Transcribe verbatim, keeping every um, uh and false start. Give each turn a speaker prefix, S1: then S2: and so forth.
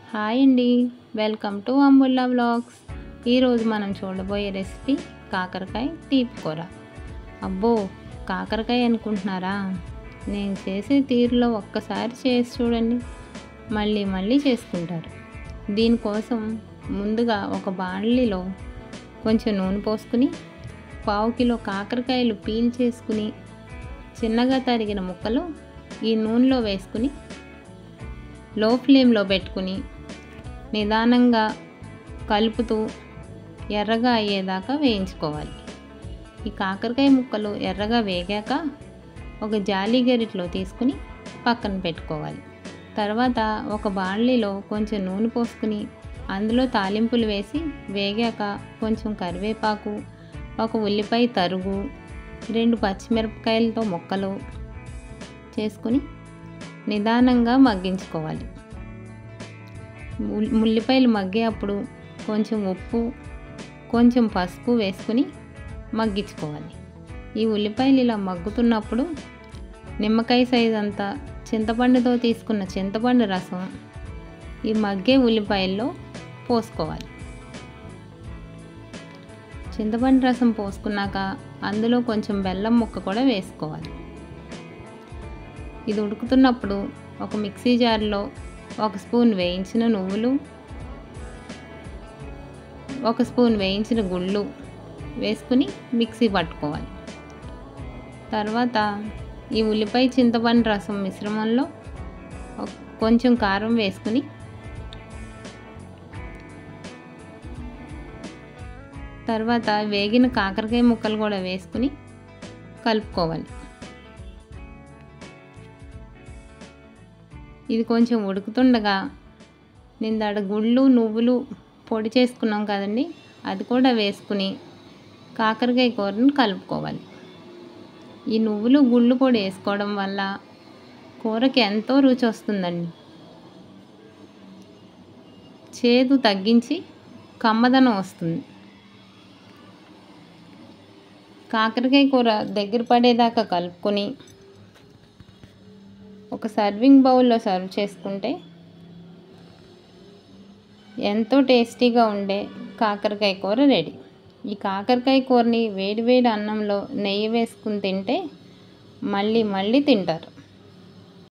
S1: Hi అండి, welcome to అంబుల్లా vlogs. ఈరోజు మనం చూడబోయే రెసిపీ కాకరకాయ తీపి కూర. అబ్బో, కాకరకాయ అనుకుంటున్నారా? నేను చేసే తీరులో ఒక్కసారి చేసి చూడండి, మళ్ళీ మళ్ళీ చేసుకుంటారు. దీనికోసం ముందుగా ఒక బాణలిలో కొంచెం నూనె పోసుకుని పావు కిలో కాకరకాయలు పీల్ చేసుకుని చిన్నగా తరిగిన ముక్కలు ఈ నూనెలో వేసుకుని లో ఫ్లేమ్లో పెట్టుకుని నిదానంగా కలుపుతూ ఎర్రగా అయ్యేదాకా వేయించుకోవాలి. ఈ కాకరకాయ ముక్కలు ఎర్రగా వేగాక ఒక జాలి గరిటెలో తీసుకుని పక్కన పెట్టుకోవాలి. తర్వాత ఒక బాణలిలో కొంచెం నూనె పోసుకుని అందులో తాలింపులు వేసి వేగాక కొంచెం కరివేపాకు, ఒక ఉల్లిపాయ తరుగు, రెండు పచ్చిమిరపకాయలతో ముక్కలు చేసుకుని నిదానంగా మగ్గించుకోవాలి. ఉల్లిపాయలు మగ్గేటప్పుడు కొంచెం ఉప్పు, కొంచెం పసుపు వేసుకుని మగ్గించుకోవాలి. ఈ ఉల్లిపాయలు ఇలా మగ్గుతున్నప్పుడు నిమ్మకాయ సైజ్ అంతా చింతపండుతో తీసుకున్న చింతపండు రసం ఈ మగ్గే ఉల్లిపాయల్లో పోసుకోవాలి. చింతపండు రసం పోసుకున్నాక అందులో కొంచెం బెల్లం ముక్క కూడా వేసుకోవాలి. ఇది ఉడుకుతున్నప్పుడు ఒక మిక్సీ జార్లో ఒక స్పూన్ వేయించిన నువ్వులు, ఒక స్పూన్ వేయించిన గుళ్ళు వేసుకుని మిక్సీ పట్టుకోవాలి. తర్వాత ఈ ఉల్లిపాయ చింతపండు రసం మిశ్రమంలో కొంచెం కారం వేసుకుని తర్వాత వేగిన కాకరకాయ ముక్కలు కూడా వేసుకుని కలుపుకోవాలి. ఇది కొంచెం ఉడుకుతుండగా నిందాడ గుళ్ళు నువ్వులు పొడి చేసుకున్నాం కదండి, అది కూడా వేసుకుని కాకరకాయ కూరను కలుపుకోవాలి. ఈ నువ్వులు గుళ్ళు పొడి వేసుకోవడం వల్ల కూరకి ఎంతో రుచి వస్తుందండి. చేదు తగ్గించి కమ్మదనం వస్తుంది. కాకరకాయ కూర దగ్గర పడేదాకా కలుపుకొని ఒక సర్వింగ్ బౌల్లో సర్వ్ చేసుకుంటే ఎంతో టేస్టీగా ఉండే కాకరకాయ కూర రెడీ. ఈ కాకరకాయ కూరని వేడి వేడి అన్నంలో నెయ్యి వేసుకుని తింటే మళ్ళీ మళ్ళీ తింటారు.